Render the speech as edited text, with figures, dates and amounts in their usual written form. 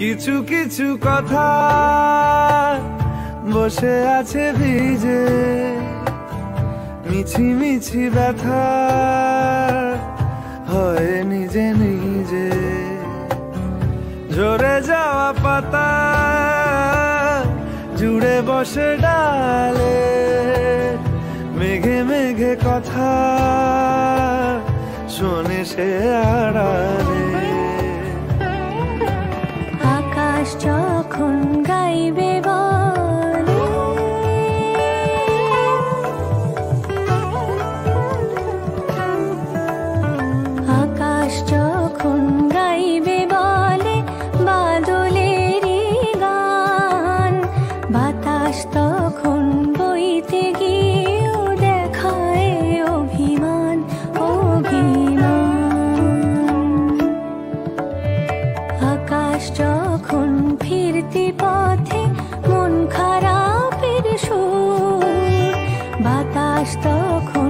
কিছু কিছু কথা বসে আছে ভিজে, মিছি মিছি ব্যথা হয় নিজে নিজে। ঝরে যাওয়া পাতা জুড়ে বসে ডালে, মেঘে মেঘে কথা শোনে সে আড়ালে। আকাশ যখন গাইবে বলে, আকাশ যখন গাইবে বলে বাদলেরই গান, বাতাস তখন বইতে গিয়েও দেখায় অভিমান অভিমান। আকাশ যখন ফিরতি পথে মন খারাপের সুর, বাতাস তখন